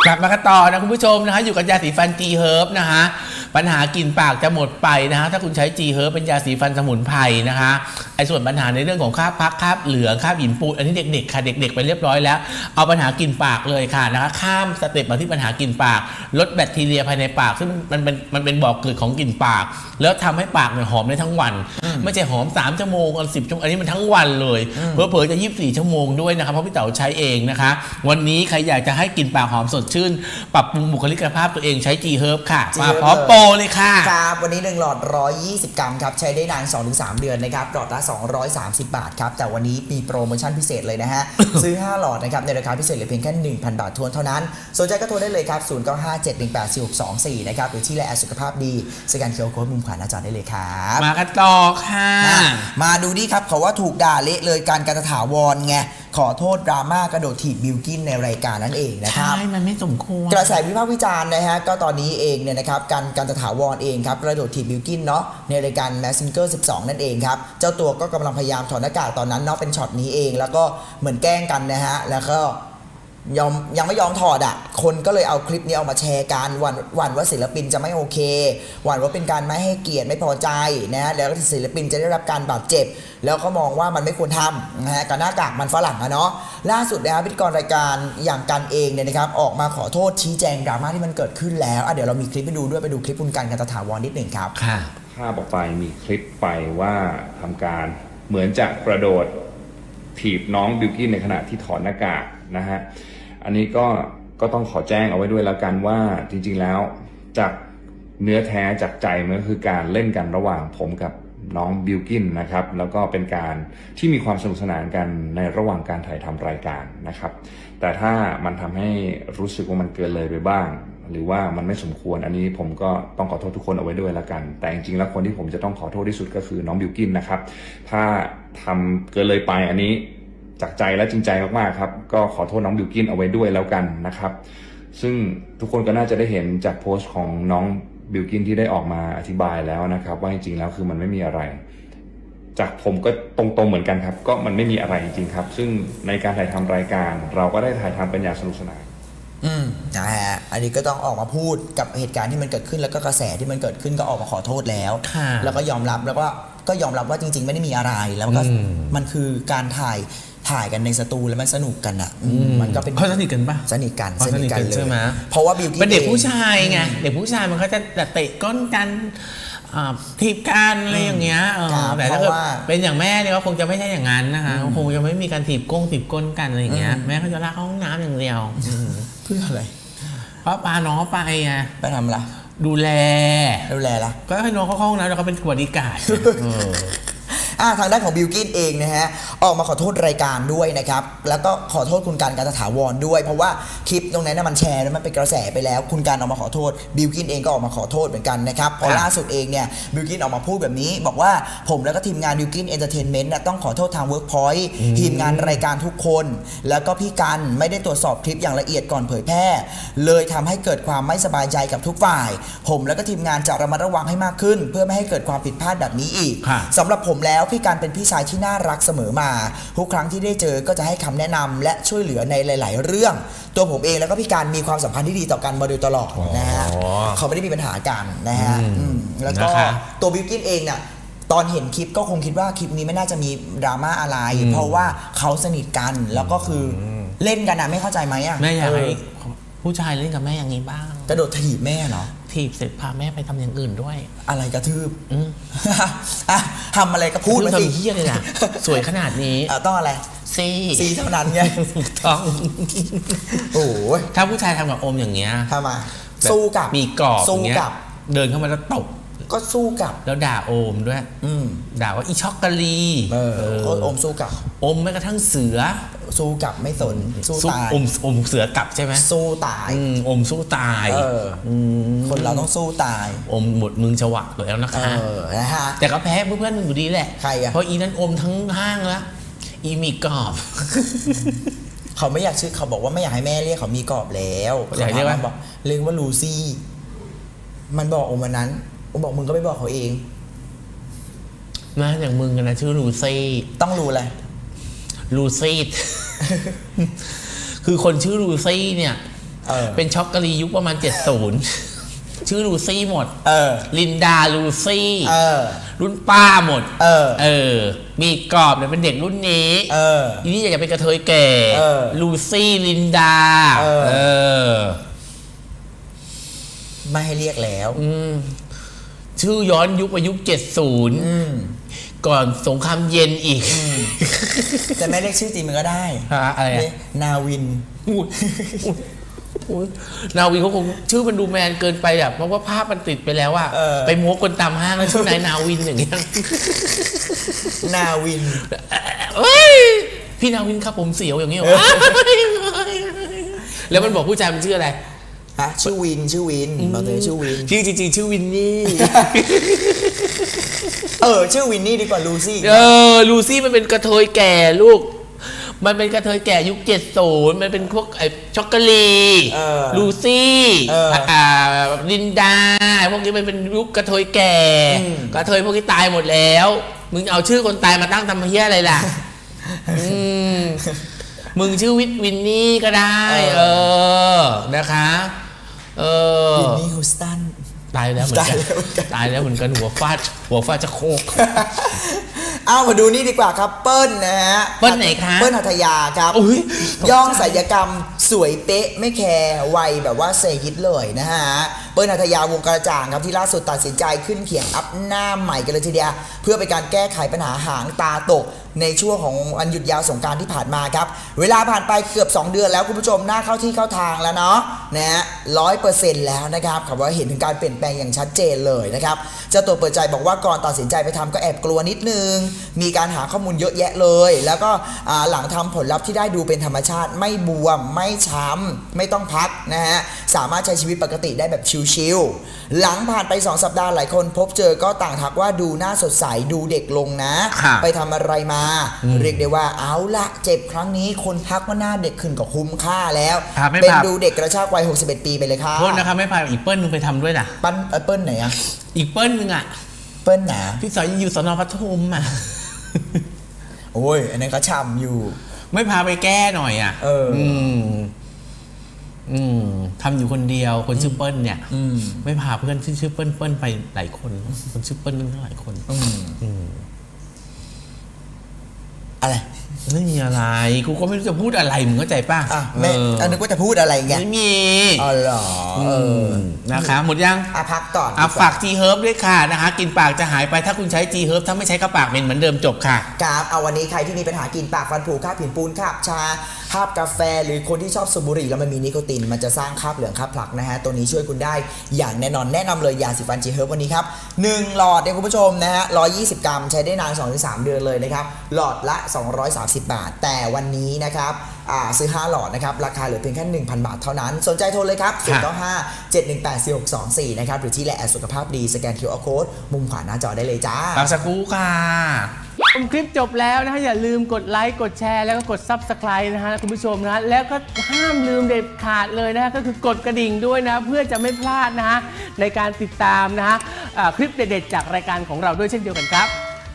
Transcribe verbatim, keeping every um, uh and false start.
กลับมากันต่อนะคุณผู้ชมนะคะอยู่กับยาสีฟัน G Herb นะคะปัญหากลิ่นปากจะหมดไปนะคะถ้าคุณใช้ G Herb เป็นยาสีฟันสมุนไพรนะคะไอ้ส่วนปัญหาในเรื่องของคราบพักคราบเหลืองคราบหินปูนอันนี้เด็กๆค่ะเด็กๆไปเรียบร้อยแล้วเอาปัญหากลิ่นปากเลยค่ะนะคะข้ามสเต็ปมาที่ปัญหากลิ่นปากลดแบคทีเรียภายในปากซึ่งมันเป็นมันเป็นบ่อเกิดของกลิ่นปากแล้วทำให้ปากเนี่ยหอมได้ทั้งวันไม่ใช่หอมสามชั่วโมงหรือสิบชั่วโมงอันนี้มันทั้งวันเลยเผลอๆจะยี่สิบสี่ชั่วโมงด้วยนะคะเพราะพี่เต๋าใช้เองนะคะวันนี้ใครอยากจะให้กลิ่นปากหอมสดชื่นปรับปรุงบุคลิกภาพตัวเองใช้ G Herb ค่ะมาพร้อมโปรเลยค่ะครับวันนี้หนึ่งหลอดหนึ่งร้อยยี่สิบกรัมครับใช้ได้นาน สองถึงสาม เดือนนะครับหลอดละสองร้อยสามสิบบาทครับแต่วันนี้มีโปรโมชั่นพิเศษเลยนะฮะ ซื้อห้าหลอดนะครับในราคาพิเศษเหลือเพียงแค่ หนึ่งพัน บาททวนเท่านั้นสนใจก็โทรได้เลยครับศูนย์ เก้า ห้า เจ็ด หนึ่ง แปด สี่ หก สอง สี่นะครับหรือที่ไลน์สุขภาพดีสแกน คิว อาร์ Code มุมขวาหน้าจอได้เลยครับมากันต่อค่ะมาดูนี่ครับเขาว่าถูกด่าเละเลยการการถาวรไงขอโทษดราม่ากระโดดถีบบิลกิ้นในรายการนั่นเองนะครับใช่มันไม่สมควรกระแสวิพากษ์วิจารณ์นะฮะก็ตอนนี้เองเนี่ยนะครับการการถาวรเองครับกระโดดถีบบิลกิ้นเนาะในรายการ Mask Singer สิบสองนั่นเองครับเจ้าตัวก็กำลังพยายามถอดหน้ากากตอนนั้นเนาะเป็นช็อตนี้เองแล้วก็เหมือนแกล้งกันนะฮะแล้วก็ยอมยังไม่ยอมถอดอ่ะคนก็เลยเอาคลิปนี้เอามาแชร์กันหวั่นหวั่นว่าศิลปินจะไม่โอเคหวั่นว่าเป็นการไม่ให้เกียรติไม่พอใจนะฮะแล้วศิลปินจะได้รับการบาดเจ็บแล้วก็มองว่ามันไม่ควรทำนะฮะกับหน้ากากมันฝรั่งอะเนาะล่าสุดนะครับพิธีกรรายการอย่างกันเองเนี่ยนะครับออกมาขอโทษชี้แจงดราม่าที่มันเกิดขึ้นแล้วอ่ะเดี๋ยวเรามีคลิปไปดูด้วยไปดูคลิปคุณกันกันตถาวรนิดหนึ่งครับค่ะภาพออกไปมีคลิปไปว่าทำการเหมือนจะกระโดดถีบน้องบิลกิ้นในขณะที่ถอดหน้ากากนะฮะอันนี้ก็ก็ต้องขอแจ้งเอาไว้ด้วยแล้วกันว่าจริงๆแล้วจากเนื้อแท้จากใจมันก็คือการเล่นกันระหว่างผมกับน้องบิลกิ้นนะครับแล้วก็เป็นการที่มีความสนุกสนานกันในระหว่างการถ่ายทำรายการนะครับแต่ถ้ามันทำให้รู้สึกว่ามันเกินเลยไปบ้างหรือว่ามันไม่สมควรอันนี้ผมก็ต้องขอโทษทุกคนเอาไว้ด้วยแล้วกันแต่จริงๆแล้วคนที่ผมจะต้องขอโทษที่สุดก็คือน้องบิลกิ้นนะครับถ้าทำเกินเลยไปอันนี้จากใจและจริงใจมากๆครับก็ขอโทษน้องบิลกิ้นเอาไว้ด้วยแล้วกันนะครับซึ่งทุกคนก็น่าจะได้เห็นจากโพสต์ของน้องบิลกิ้นที่ได้ออกมาอธิบายแล้วนะครับว่าจริงๆแล้วคือมันไม่มีอะไรจากผมก็ตรงๆเหมือนกันครับก็มันไม่มีอะไรจริงๆครับซึ่งในการถ่ายทำรายการเราก็ได้ถ่ายทำเป็นอย่างสนุกสนานอืมนะฮะอันนี้ก็ต้องออกมาพูดกับเหตุการณ์ที่มันเกิดขึ้นแล้วก็กระแสที่มันเกิดขึ้นก็ออกมาขอโทษแล้วแล้วก็ยอมรับแล้วก็ก็ยอมรับว่าจริงๆไม่ได้มีอะไรแล้วก็มันคือการถ่ายถ่ายกันในสตูแล้วมันสนุกกันอ่ะมันก็เป็นเขาสนิทกันปะสนิทกันสนิทกันใช่ไหมเพราะว่าบิลกิ้นเป็นเด็กผู้ชายไงเด็กผู้ชายมันก็จะเตะก้นกันทีบกันอะไรอย่างเงี้ยแต่ถ้าเกิดเป็นอย่างแม่เนี่ยก็คงจะไม่ใช่อย่างนั้นนะคะคงจะไม่มีการถีบก้งถีบก้นกันอะไรอย่างเงี้ยแม่เขาจะลากเข้าห้องน้ำอย่างเดียวเพื่ออะไรเพราะปาน้องไปไงไปทำอะไรดูแลดูแลละก็ให้น้องเข้าห้องน้ำแล้วก็เป็นบริการทางด้านของบิลกิ้นเองนะฮะออกมาขอโทษรายการด้วยนะครับแล้วก็ขอโทษคุณการการถาวรด้วยเพราะว่าคลิปตรงนั้นมันแชร์แล้วมันเป็นกระแสไปแล้วคุณการออกมาขอโทษบิลกิ้นเองก็ออกมาขอโทษเหมือนกันนะครับพอล่าสุดเองเนี่ยบิลกิ้นออกมาพูดแบบนี้บอกว่าผมแล้วก็ทีมงานบิลกิ้นเอนเตอร์เทนเมนต์ต้องขอโทษทางเวิร์กพอยต์ทีมงานรายการทุกคนแล้วก็พี่กันไม่ได้ตรวจสอบคลิปอย่างละเอียดก่อนเผยแพร่เลยทำให้เกิดความไม่สบายใจกับทุกฝ่ายผมแล้วก็ทีมงานจะระมัดระวังให้มากขึ้นเพื่อไม่ให้เกิดความผิดพลาดแบบนี้อีกสำหรับผมแล้วพี่กันเป็นพี่ชายที่น่ารักเสมอมาทุกครั้งที่ได้เจอก็จะให้คำแนะนำและช่วยเหลือในหลายๆเรื่องตัวผมเองแล้วก็พี่การมีความสัมพันธ์ที่ดีต่อกันมาโดยตลอดนะฮะเขาไม่ได้มีปัญหากันนะฮะแล้วก็ตัวบิลกิ้นเองเนี่ยตอนเห็นคลิปก็คงคิดว่าคลิปนี้ไม่น่าจะมีดราม่าอะไรเพราะว่าเขาสนิทกันแล้วก็คือเล่นกันนะไม่เข้าใจไหมอ่ะแม่อยากให้ผู้ชายเล่นกับแม่อย่างนี้บ้างกระโดดถีบแม่เนาะถีบเสร็จพาแม่ไปทำอย่างอื่นด้วยอะไรกระทืบทำอะไรก็พูดมาสิเฮี้ยเลยนะสวยขนาดนี้ต้องอะไรซีซีเท่านั้นไงต้องโอ้ถ้าผู้ชายทำกับอมอย่างเงี้ยทำไมสู้กับมีกรอบสู้กับเดินเข้ามาแล้วตบก็สู้กับแล้วด่าโอมด้วยด่าว่าอีช็อกโกแลตเออโอมสู้กับอมแม้กระทั่งเสือสู้กับไม่สนสู้ตายอมอมเสือกับใช่ไหมสู้ตายอมสู้ตายคนเราต้องสู้ตายอมหมดมึงจะหวักแล้วนะคะแต่ก็แพ้เพื่อนๆมึงอยู่ดีแหละใครอะเพราะอีนั้นอมทั้งห้างแล้วอีมีกรอบเขาไม่อยากชื่อเขาบอกว่าไม่อยากให้แม่เรียกเขามีกรอบแล้วอยากเรียกว่าบอกเรียกว่าลูซี่มันบอกอมวันนั้นอมบอกมึงก็ไม่บอกเขาเองมาอย่างมึงกันนะชื่อลูซี่ต้องรู้อะไรลูซี่คือคนชื่อลูซี่เนี่ยเออเป็นช็อกโกแลตยุคประมาณเจ็ดสิบชื่อลูซี่หมดเออลินดาลูซี่เออรุ่นป้าหมดเออเออ มีกรอบเนี่ยเป็นเด็กรุ่นนี้เออทีนี้อยากจะเป็นกระเทยแก่เออลูซี่ลินดาเออเออไม่ให้เรียกแล้วอืมชื่อย้อนยุคไปยุคเจ็ดสิบอืมก่อนสงครามเย็นอีกแต่ไม่เรียกชื่อจริงมันก็ได้ฮะอะไรอะนาวินอุ๊ยอุ๊ยนาวินเขาคงชื่อมันดูแมนเกินไปอ่ะเพราะว่าภาพมันติดไปแล้วอ่ะเออไปม้วนคนตามห้างแล้วชื่อนายนาวินอย่างเงี้ยนาวินเอ้ยพี่นาวินครับผมเสียวอย่างเงี้ยเหรอแล้วมันบอกผู้ชายมันชื่ออะไรฮะชื่อวินชื่อวินบอกเลยชื่อวินชื่อจริงๆชื่อวินนี่เออชื่อวินนี่ดีกว่าลูซี่เออลูซี่มันเป็นกระเทยแก่ลูกมันเป็นกระเทยแก่ยุคเจ็ดสิบมันเป็นพวกไอ้ช็อกโกแลตเออลูซี่เอออ่าลินดาพวกนี้มันเป็นยุคกระเทยแก่อืมกระเทยพวกนี้ตายหมดแล้วมึงเอาชื่อคนตายมาตั้งทำเหี้ยอะไรล่ะ อืมมึงชื่อวิทวินนี่ก็ได้ เออนะคะเออวินนี่ฮูสตันตายแล้วเหมือนกันตายแล้วเหมือนกันหัวฟาดหัวฟาดจะโคกเอามาดูนี่ดีกว่าครับเปิ้ลนะฮะเปิ้ลไหนคะเปิ้ลหัตถยาครับอุ๊ยย่องศัลยกรรมสวยเป๊ะไม่แคร์วัยแบบว่าเซฮิตเลยนะฮะเปิ้ลหัตถยาวงกระจ่างครับที่ล่าสุดตัดสินใจขึ้นเขียงอัพหน้าใหม่กันเลยทีเดียวเพื่อเป็นการแก้ไขปัญหาหางตาตกในช่วงของวันหยุดยาวสงกรานต์ที่ผ่านมาครับเวลาผ่านไปเกือบสองเดือนแล้วคุณผู้ชมหน้าเข้าที่เข้าทางแล้วเนาะนะฮะร้อยเปอร์เซ็นต์แล้วนะครับขับว่าเห็นถึงการเปลี่ยนแปลงอย่างชัดเจนเลยนะครับเจ้าตัวเปิดใจบอกว่าก่อนตัดสินใจไปทำก็แอบกลัวนิดนึงมีการหาข้อมูลเยอะแยะเลยแล้วก็อ่าหลังทำผลลัพธ์ที่ได้ดูเป็นธรรมชาติไม่บวมไม่ช้ำไม่ต้องพักนะฮะสามารถใช้ชีวิตปกติได้แบบชิลๆหลังผ่านไปสองสัปดาห์หลายคนพบเจอก็ต่างทักว่าดูหน้าสดใสดูเด็กลงนะไปทำอะไรมาเรียกได้ว่าเอาละเจ็บครั้งนี้คนทักว่าหน้าเด็กขึ้นก็คุ้มค่าแล้วเป็นดูเด็กกระชากวัยหกสิบเอ็ดปีไปเลยค่ะโทษนะคะไม่พาอีกเปิ้ลนึงไปทำด้วยล่ะปั้นเอ่อเปิ้ลไหนอะอีกเปิ้ลนึงอ่ะเปิ้ลหนาพี่สอยอยู่สนปทุมอ่ะโอ้ยอันนั้นก็ช่ำอยู่ไม่พาไปแก้หน่อยอ่ะเอออืมอืมทำอยู่คนเดียวคนชื่อเปิ้ลเนี่ยอืมไม่พาเพื่อนที่ชื่อเปิ้ลเปิ้ลไปหลายคนคนชื่อเปิ้ลตั้งหลายคนอืมอืมอะไรไม่มีอะไรกูก็ไม่รู้จะพูดอะไรมึงเข้าใจป่ะอ่ะแม่เอออันนึกว่าจะพูดอะไรไงไม่มีอ๋อเหรอเออนะคะหมดยังอ่ะพักก่อนอ่ะฝาก G Herb ด้วยค่ะนะคะกลินปากจะหายไปถ้าคุณใช้ G Herb ถ้าไม่ใช้ก็ปากเป็นเหมือนเดิมจบค่ะครับเอาวันนี้ใครที่มีปัญหากินปากฟันผุคราบผิวปูนคราบชาคราบกาแฟหรือคนที่ชอบสูบบุหรี่แล้วมันมีนิโคตินมันจะสร้างคราบเหลืองคราบผลักนะฮะตัวนี้ช่วยคุณได้อย่างแน่นอนแนะนำเลยยาสีฟัน G Herb วันนี้ครับหนึ่งหลอดเนี่ยคุณผู้ชมนะฮะหนึ่งร้อยยี่สิบกรัมใช้ได้นาน สองถึงสาม เดือนเลยนะครับหลอดละสองร้อยสามสิบบาทแต่วันนี้นะครับอ่าซื้อห้าหลอดนะครับราคาเหลือเพียงแค่ หนึ่งพัน บาทเท่านั้นสนใจโทรเลยครับศูนย์ เก้า ห้า เจ็ด หนึ่ง แปด สี่ หก สอง สี่นะครับหรือที่แลแอดสุขภาพดีสแกน คิว อาร์ Code มุมขวาหน้าจอได้เลยจ้าปากสักครู่ค่ะชมคลิปจบแล้วนะฮะอย่าลืมกดไลค์กดแชร์แล้วก็กด ซับสไครบ์ นะฮะคุณผู้ชมนะแล้วก็ห้ามลืมเด็ดขาดเลยนะฮะก็คือกดกระดิ่งด้วยนะเพื่อจะไม่พลาดนะฮะในการติดตามนะฮะอ่าคลิปเด็ดๆจากรายการของเราด้วยเช่นเดียวกันครับ